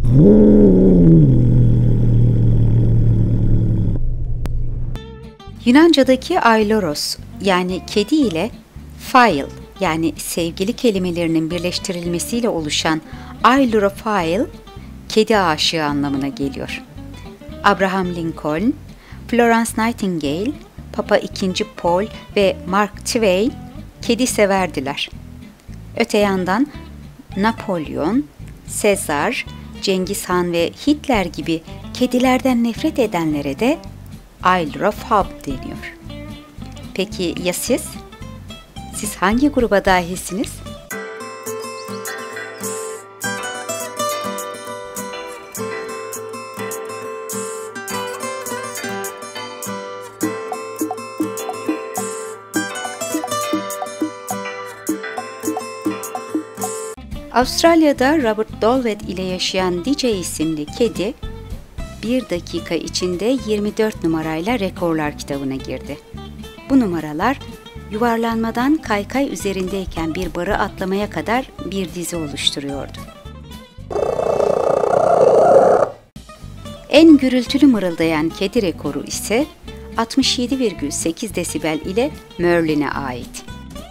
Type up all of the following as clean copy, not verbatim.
Yunanca'daki ailoros yani kedi ile phile yani sevgili kelimelerinin birleştirilmesiyle oluşan ailurophile, kedi aşığı anlamına geliyor. Abraham Lincoln, Florence Nightingale, Papa II. Paul ve Mark Twain kedi severdiler. Öte yandan Napolyon, Sezar, Cengiz Han ve Hitler gibi kedilerden nefret edenlere de ailurophob deniyor. Peki ya siz? Siz hangi gruba dahilsiniz? Avustralya'da Robert Dolwet ile yaşayan DJ isimli kedi, 1 dakika içinde 24 numarayla rekorlar kitabına girdi. Bu numaralar, yuvarlanmadan kaykay üzerindeyken bir barı atlamaya kadar bir dizi oluşturuyordu. En gürültülü mırıldayan kedi rekoru ise 67,8 desibel ile Merlin'e ait.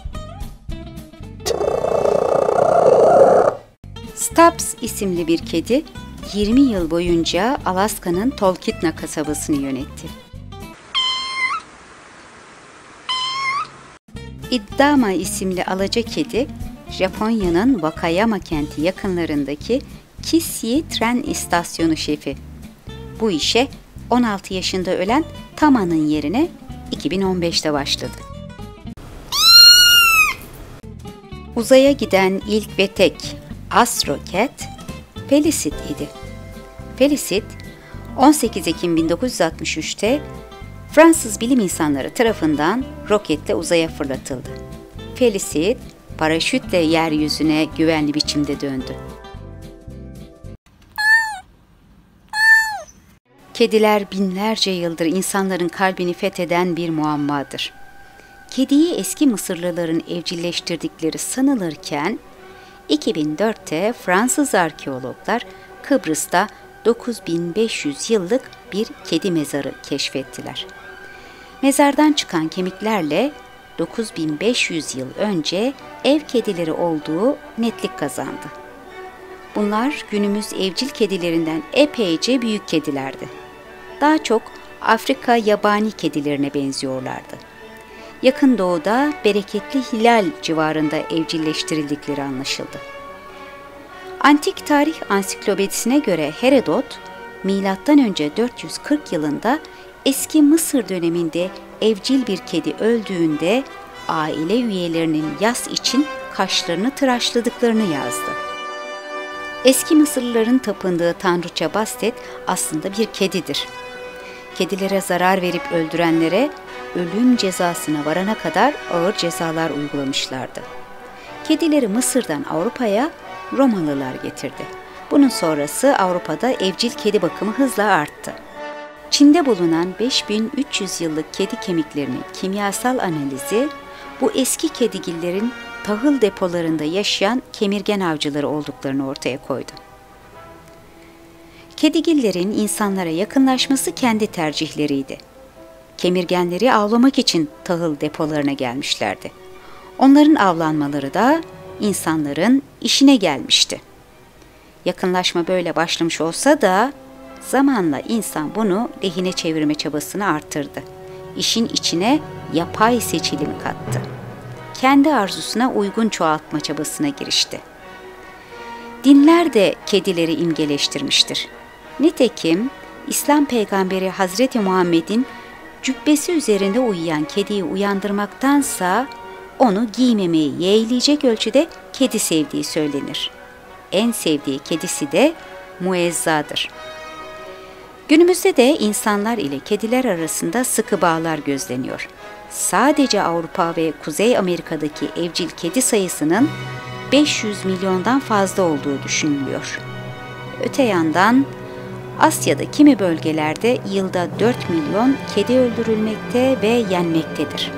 Stubbs isimli bir kedi, 20 yıl boyunca Alaska'nın Talkeetna kasabasını yönetti. Idama isimli alaca kedi, Japonya'nın Wakayama kenti yakınlarındaki Kissy tren istasyonu şefi. Bu işe 16 yaşında ölen Tama'nın yerine 2015'te başladı. Uzaya giden ilk ve tek Astro Cat, Felicit idi. Felicit, 18 Ekim 1963'te Fransız bilim insanları tarafından roketle uzaya fırlatıldı. Felicit, paraşütle yeryüzüne güvenli biçimde döndü. Kediler binlerce yıldır insanların kalbini fetheden bir muammadır. Kediyi eski Mısırlıların evcilleştirdikleri sanılırken, 2004'te Fransız arkeologlar Kıbrıs'ta 9500 yıllık bir kedi mezarı keşfettiler. Mezardan çıkan kemiklerle 9500 yıl önce ev kedileri olduğu netlik kazandı. Bunlar günümüz evcil kedilerinden epeyce büyük kedilerdi. Daha çok Afrika yabani kedilerine benziyorlardı. Yakın Doğu'da Bereketli Hilal civarında evcilleştirildikleri anlaşıldı. Antik Tarih Ansiklopedisine göre Herodot, M.Ö. 440 yılında eski Mısır döneminde evcil bir kedi öldüğünde aile üyelerinin yas için kaşlarını tıraşladıklarını yazdı. Eski Mısırlıların tapındığı tanrıça Bastet aslında bir kedidir. Kedilere zarar verip öldürenlere ölüm cezasına varana kadar ağır cezalar uygulamışlardı. Kedileri Mısır'dan Avrupa'ya Romalılar getirdi. Bunun sonrası Avrupa'da evcil kedi bakımı hızla arttı. Çin'de bulunan 5300 yıllık kedi kemiklerinin kimyasal analizi, bu eski kedigillerin tahıl depolarında yaşayan kemirgen avcıları olduklarını ortaya koydu. Kedigillerin insanlara yakınlaşması kendi tercihleriydi. Kemirgenleri avlamak için tahıl depolarına gelmişlerdi. Onların avlanmaları da insanların işine gelmişti. Yakınlaşma böyle başlamış olsa da zamanla insan bunu lehine çevirme çabasını arttırdı. İşin içine yapay seçilimi kattı. Kendi arzusuna uygun çoğaltma çabasına girişti. Dinler de kedileri imgeleştirmiştir. Nitekim İslam peygamberi Hazreti Muhammed'in cübbesi üzerinde uyuyan kediyi uyandırmaktansa onu giymemeyi yeğleyecek ölçüde kedi sevdiği söylenir. En sevdiği kedisi de Muezza'dır. Günümüzde de insanlar ile kediler arasında sıkı bağlar gözleniyor. Sadece Avrupa ve Kuzey Amerika'daki evcil kedi sayısının 500 milyondan fazla olduğu düşünülüyor. Öte yandan Asya'da kimi bölgelerde yılda 4 milyon kedi öldürülmekte ve yenmektedir.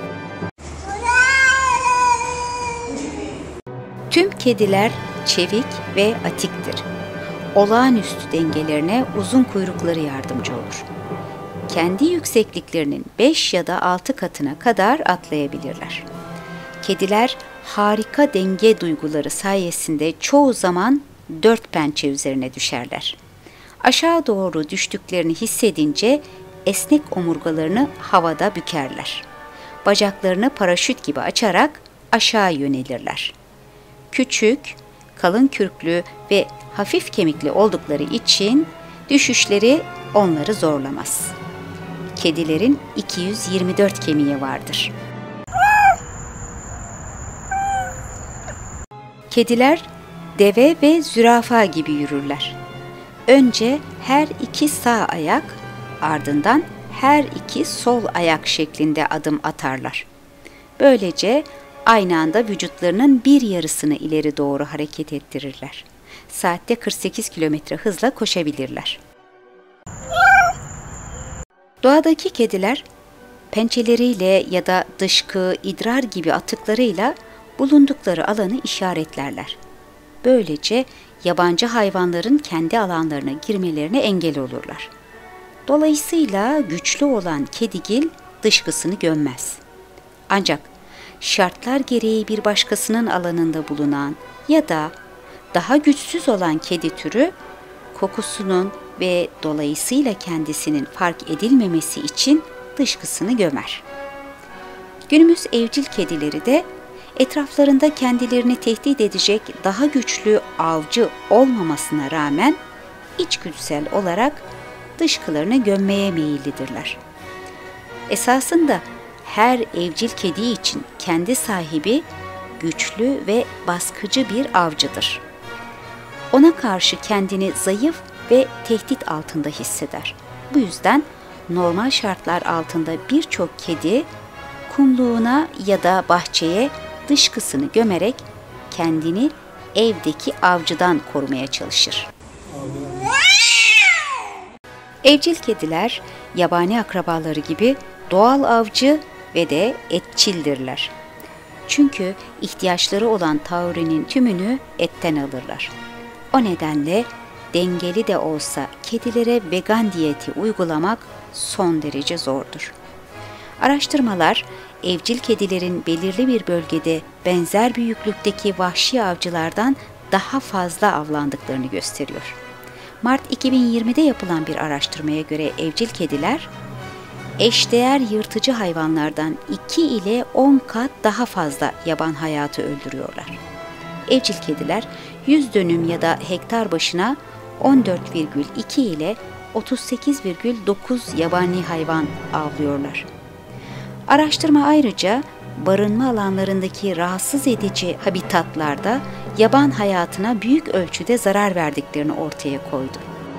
Tüm kediler çevik ve atiktir. olağanüstü dengelerine uzun kuyrukları yardımcı olur. Kendi yüksekliklerinin 5 ya da 6 katına kadar atlayabilirler. Kediler harika denge duyguları sayesinde çoğu zaman 4 pençe üzerine düşerler. Aşağı doğru düştüklerini hissedince esnek omurgalarını havada bükerler. Bacaklarını paraşüt gibi açarak aşağı yönelirler. Küçük, kalın kürklü ve hafif kemikli oldukları için düşüşleri onları zorlamaz. Kedilerin 224 kemiği vardır. Kediler deve ve zürafa gibi yürürler. Önce her iki sağ ayak, ardından her iki sol ayak şeklinde adım atarlar. Böylece aynı anda vücutlarının bir yarısını ileri doğru hareket ettirirler. Saatte 48 kilometre hızla koşabilirler. Doğadaki kediler pençeleriyle ya da dışkı, idrar gibi atıklarıyla bulundukları alanı işaretlerler. Böylece yabancı hayvanların kendi alanlarına girmelerine engel olurlar. Dolayısıyla güçlü olan kedigil dışkısını gömmez. Ancak şartlar gereği bir başkasının alanında bulunan ya da daha güçsüz olan kedi türü kokusunun ve dolayısıyla kendisinin fark edilmemesi için dışkısını gömer. Günümüz evcil kedileri de etraflarında kendilerini tehdit edecek daha güçlü avcı olmamasına rağmen içgüdüsel olarak dışkılarını gömmeye meyillidirler. Esasında her evcil kedi için kendi sahibi güçlü ve baskıcı bir avcıdır. Ona karşı kendini zayıf ve tehdit altında hisseder. Bu yüzden normal şartlar altında birçok kedi kumluğuna ya da bahçeye dışkısını gömerek kendini evdeki avcıdan korumaya çalışır. Evcil kediler yabani akrabaları gibi doğal avcı ve de etçildirler. Çünkü ihtiyaçları olan taurinin tümünü etten alırlar. O nedenle dengeli de olsa kedilere vegan diyeti uygulamak son derece zordur. Araştırmalar, evcil kedilerin belirli bir bölgede benzer büyüklükteki vahşi avcılardan daha fazla avlandıklarını gösteriyor. Mart 2020'de yapılan bir araştırmaya göre evcil kediler, eşdeğer yırtıcı hayvanlardan 2 ile 10 kat daha fazla yaban hayatı öldürüyorlar. Evcil kediler 100 dönüm ya da hektar başına 14,2 ile 38,9 yabani hayvan avlıyorlar. Araştırma ayrıca barınma alanlarındaki rahatsız edici habitatlarda yaban hayatına büyük ölçüde zarar verdiklerini ortaya koydu.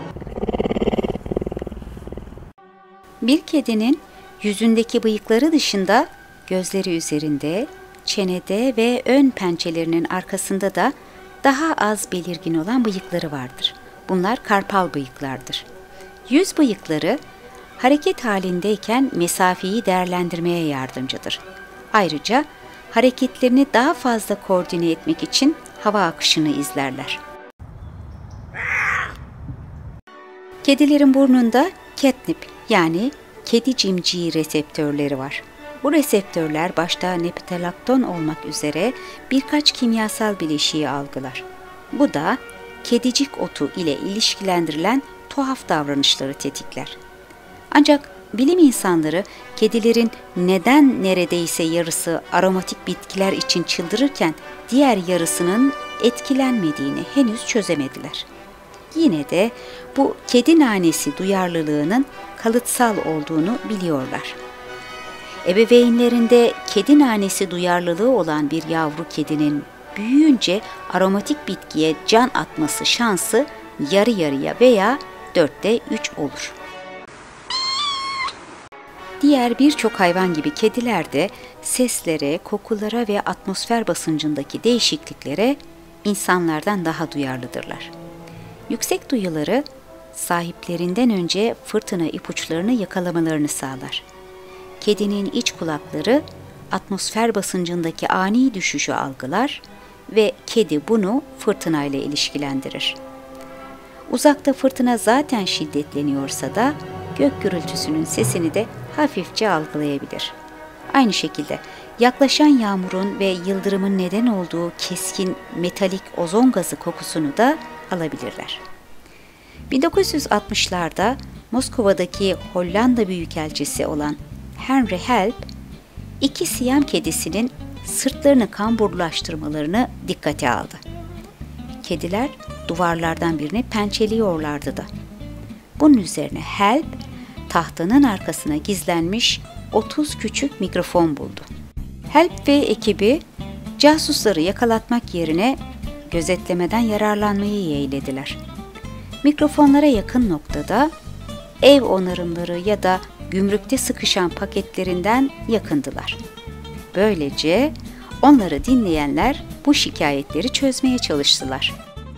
Bir kedinin yüzündeki bıyıkları dışında gözleri üzerinde, çenede ve ön pençelerinin arkasında da daha az belirgin olan bıyıkları vardır. Bunlar karpal bıyıklardır. Yüz bıyıkları hareket halindeyken mesafeyi değerlendirmeye yardımcıdır. Ayrıca hareketlerini daha fazla koordine etmek için hava akışını izlerler. Kedilerin burnunda catnip yani kedi cimciği reseptörleri var. Bu reseptörler başta nepetalakton olmak üzere birkaç kimyasal bileşiği algılar. Bu da kedicik otu ile ilişkilendirilen tuhaf davranışları tetikler. Ancak bilim insanları kedilerin neden neredeyse yarısı aromatik bitkiler için çıldırırken diğer yarısının etkilenmediğini henüz çözemediler. Yine de bu kedi nanesi duyarlılığının kalıtsal olduğunu biliyorlar. Ebeveynlerinde kedi nanesi duyarlılığı olan bir yavru kedinin büyüyünce aromatik bitkiye can atması şansı yarı yarıya veya 4'te 3 olur. Diğer birçok hayvan gibi kediler de seslere, kokulara ve atmosfer basıncındaki değişikliklere insanlardan daha duyarlıdırlar. Yüksek duyuları sahiplerinden önce fırtına ipuçlarını yakalamalarını sağlar. Kedinin iç kulakları atmosfer basıncındaki ani düşüşü algılar ve kedi bunu fırtınayla ilişkilendirir. Uzakta fırtına zaten şiddetleniyorsa da gök gürültüsünün sesini de hafifçe algılayabilir. Aynı şekilde yaklaşan yağmurun ve yıldırımın neden olduğu keskin metalik ozon gazı kokusunu da alabilirler. 1960'larda Moskova'daki Hollanda Büyükelçisi olan Henry Help, 2 Siyam kedisinin sırtlarını kamburlaştırmalarını dikkate aldı. Kediler duvarlardan birini pençeliyorlardı da. Bunun üzerine Help, tahtanın arkasına gizlenmiş 30 küçük mikrofon buldu. Help ve ekibi casusları yakalatmak yerine gözetlemeden yararlanmayı yeğlediler. Mikrofonlara yakın noktada ev onarımları ya da gümrükte sıkışan paketlerinden yakındılar. Böylece onları dinleyenler bu şikayetleri çözmeye çalıştılar.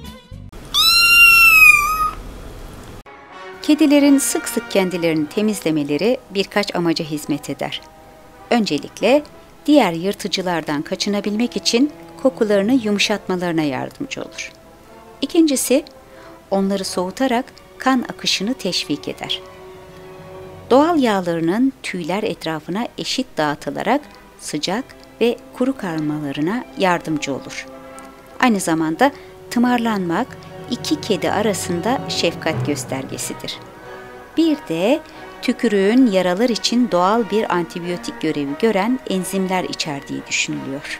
Kedilerin sık sık kendilerini temizlemeleri birkaç amaca hizmet eder. Öncelikle diğer yırtıcılardan kaçınabilmek için kokularını yumuşatmalarına yardımcı olur. İkincisi, onları soğutarak kan akışını teşvik eder. Doğal yağlarının tüyler etrafına eşit dağıtılarak sıcak ve kuru kalmalarına yardımcı olur. Aynı zamanda tımarlanmak 2 kedi arasında şefkat göstergesidir. Bir de tükürüğün yaralar için doğal bir antibiyotik görevi gören enzimler içerdiği düşünülüyor.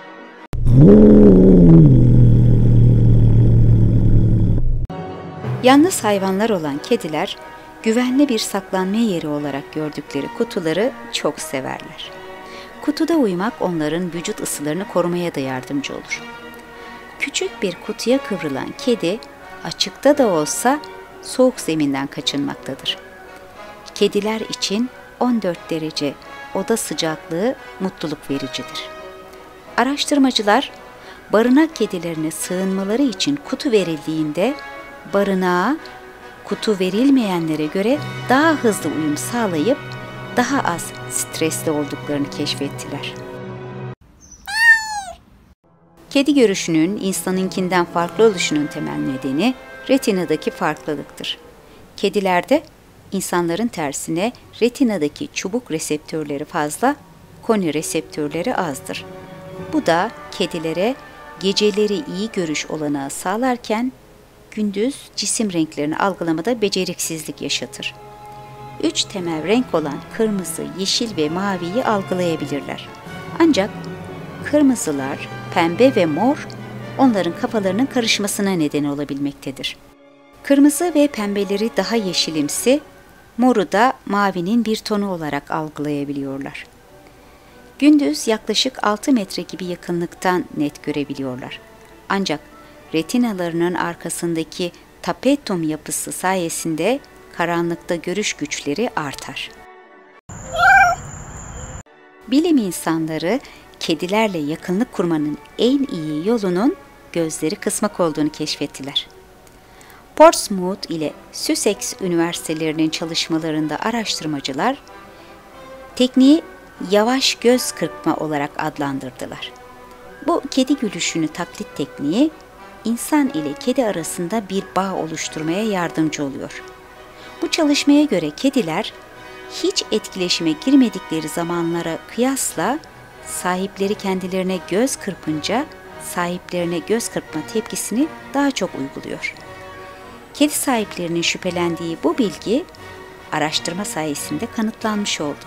Yalnız hayvanlar olan kediler, güvenli bir saklanma yeri olarak gördükleri kutuları çok severler. Kutuda uyumak onların vücut ısılarını korumaya da yardımcı olur. Küçük bir kutuya kıvrılan kedi, açıkta da olsa soğuk zeminden kaçınmaktadır. Kediler için 14 derece oda sıcaklığı mutluluk vericidir. Araştırmacılar, barınak kedilerine sığınmaları için kutu verildiğinde, barınağa kutu verilmeyenlere göre daha hızlı uyum sağlayıp daha az stresli olduklarını keşfettiler. Kedi görüşünün insanınkinden farklı oluşunun temel nedeni retinadaki farklılıktır. Kedilerde insanların tersine retinadaki çubuk reseptörleri fazla, koni reseptörleri azdır. Bu da kedilere geceleri iyi görüş olanağı sağlarken gündüz cisim renklerini algılamada beceriksizlik yaşatır. 3 temel renk olan kırmızı, yeşil ve maviyi algılayabilirler. Ancak kırmızılar, pembe ve mor onların kafalarının karışmasına neden olabilmektedir. Kırmızı ve pembeleri daha yeşilimsi, moru da mavinin bir tonu olarak algılayabiliyorlar. Gündüz yaklaşık 6 metre gibi yakınlıktan net görebiliyorlar. Ancak retinalarının arkasındaki tapetum yapısı sayesinde karanlıkta görüş güçleri artar. Bilim insanları kedilerle yakınlık kurmanın en iyi yolunun gözleri kısmak olduğunu keşfettiler. Portsmouth ile Sussex üniversitelerinin çalışmalarında araştırmacılar tekniği yavaş göz kırpma olarak adlandırdılar. Bu kedi gülüşünü taklit tekniği insan ile kedi arasında bir bağ oluşturmaya yardımcı oluyor. Bu çalışmaya göre kediler hiç etkileşime girmedikleri zamanlara kıyasla sahipleri kendilerine göz kırpınca sahiplerine göz kırpma tepkisini daha çok uyguluyor. Kedi sahiplerinin şüphelendiği bu bilgi araştırma sayesinde kanıtlanmış oldu.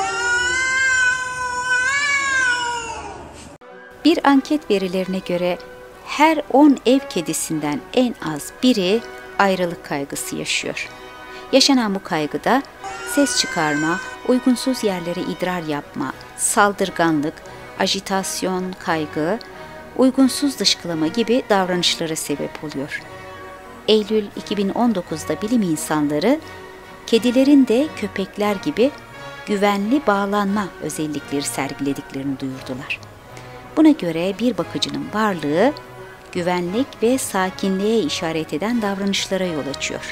Bir anket verilerine göre her 10 ev kedisinden en az biri ayrılık kaygısı yaşıyor. Yaşanan bu kaygıda ses çıkarma, uygunsuz yerlere idrar yapma, saldırganlık, ajitasyon, kaygı, uygunsuz dışkılama gibi davranışlara sebep oluyor. Eylül 2019'da bilim insanları, kedilerin de köpekler gibi güvenli bağlanma özellikleri sergilediklerini duyurdular. Buna göre bir bakıcının varlığı, güvenlik ve sakinliğe işaret eden davranışlara yol açıyor.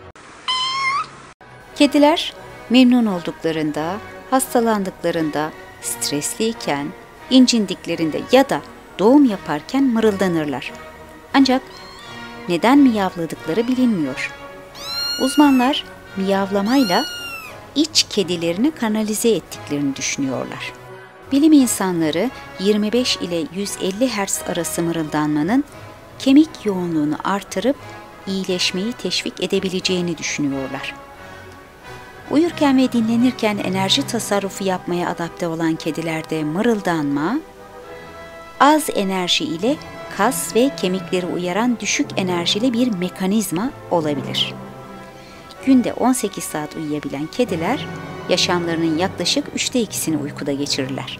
Kediler memnun olduklarında, hastalandıklarında, stresliyken, incindiklerinde ya da doğum yaparken mırıldanırlar. Ancak neden miyavladıkları bilinmiyor. Uzmanlar miyavlamayla iç kedilerini kanalize ettiklerini düşünüyorlar. Bilim insanları 25 ile 150 Hz arası mırıldanmanın kemik yoğunluğunu artırıp iyileşmeyi teşvik edebileceğini düşünüyorlar. Uyurken ve dinlenirken enerji tasarrufu yapmaya adapte olan kedilerde mırıldanma, az enerji ile kas ve kemikleri uyaran düşük enerjili bir mekanizma olabilir. Günde 18 saat uyuyabilen kediler, yaşamlarının yaklaşık 2/3'ünü uykuda geçirirler.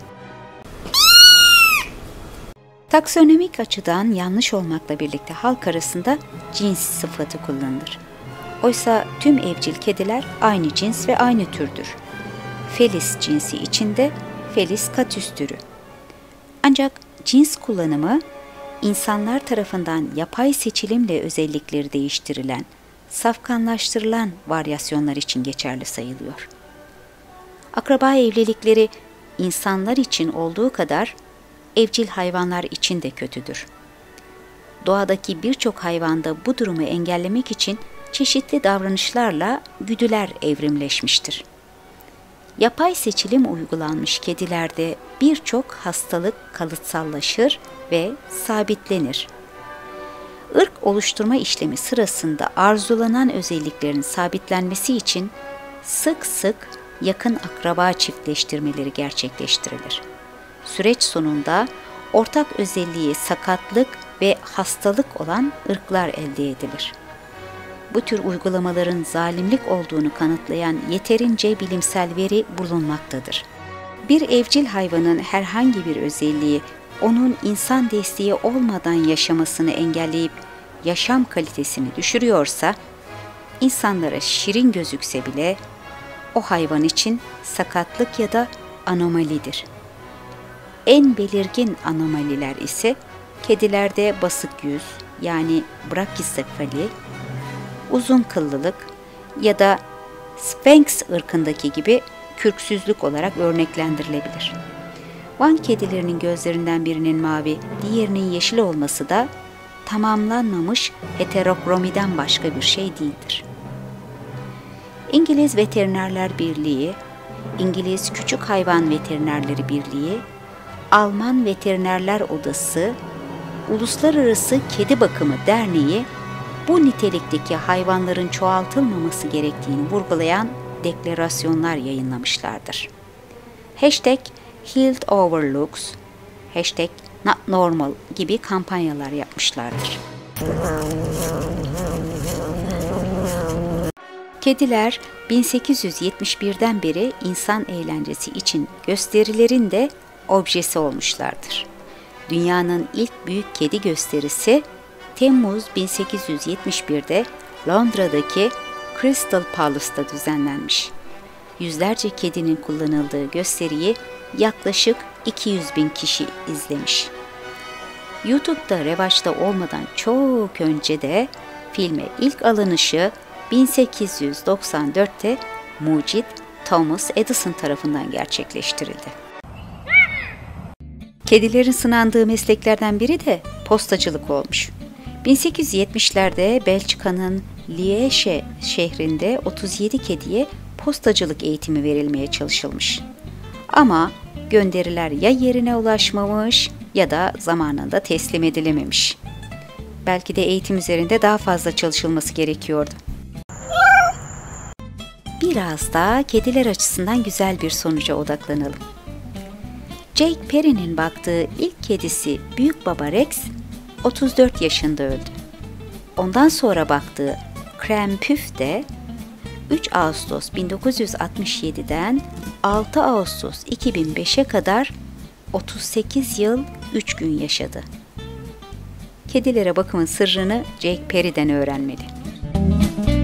Taksonomik açıdan yanlış olmakla birlikte halk arasında cins sıfatı kullanılır. Oysa tüm evcil kediler aynı cins ve aynı türdür. Felis cinsi içinde Felis catus türü. Ancak cins kullanımı, insanlar tarafından yapay seçilimle özellikleri değiştirilen, safkanlaştırılan varyasyonlar için geçerli sayılıyor. Akraba evlilikleri insanlar için olduğu kadar evcil hayvanlar için de kötüdür. Doğadaki birçok hayvanda bu durumu engellemek için çeşitli davranışlarla güdüler evrimleşmiştir. Yapay seçilim uygulanmış kedilerde birçok hastalık kalıtsallaşır ve sabitlenir. Irk oluşturma işlemi sırasında arzulanan özelliklerin sabitlenmesi için sık sık yakın akraba çiftleştirmeleri gerçekleştirilir. Süreç sonunda ortak özelliği sakatlık ve hastalık olan ırklar elde edilir. Bu tür uygulamaların zalimlik olduğunu kanıtlayan yeterince bilimsel veri bulunmaktadır. Bir evcil hayvanın herhangi bir özelliği onun insan desteği olmadan yaşamasını engelleyip yaşam kalitesini düşürüyorsa, insanlara şirin gözükse bile o hayvan için sakatlık ya da anomalidir. En belirgin anomaliler ise kedilerde basık yüz yani brakisefali, uzun kıllılık ya da Sphynx ırkındaki gibi kürksüzlük olarak örneklendirilebilir. Van kedilerinin gözlerinden birinin mavi, diğerinin yeşil olması da tamamlanmamış heterokromiden başka bir şey değildir. İngiliz Veterinerler Birliği, İngiliz Küçük Hayvan Veterinerleri Birliği, Alman Veterinerler Odası, Uluslararası Kedi Bakımı Derneği bu nitelikteki hayvanların çoğaltılmaması gerektiğini vurgulayan deklarasyonlar yayınlamışlardır. #HealthOverlooks, #NotNormal gibi kampanyalar yapmışlardır. Kediler 1871'den beri insan eğlencesi için gösterilerin de objesi olmuşlardır. Dünyanın ilk büyük kedi gösterisi Temmuz 1871'de Londra'daki Crystal Palace'da düzenlenmiş. Yüzlerce kedinin kullanıldığı gösteriyi yaklaşık 200.000 kişi izlemiş. YouTube'da revaçta olmadan çok önce de filme ilk alınışı 1894'te mucit Thomas Edison tarafından gerçekleştirildi. Kedilerin sınandığı mesleklerden biri de postacılık olmuş. 1870'lerde Belçika'nın Liège şehrinde 37 kediye postacılık eğitimi verilmeye çalışılmış. Ama gönderiler ya yerine ulaşmamış ya da zamanında teslim edilememiş. Belki de eğitim üzerinde daha fazla çalışılması gerekiyordu. Biraz da kediler açısından güzel bir sonuca odaklanalım. Jake Perry'nin baktığı ilk kedisi Büyük Baba Rex 34 yaşında öldü. Ondan sonra baktığı Krem Püf de 3 Ağustos 1967'den 6 Ağustos 2005'e kadar 38 yıl 3 gün yaşadı. Kedilere bakımın sırrını Jake Perry'den öğrenmeli.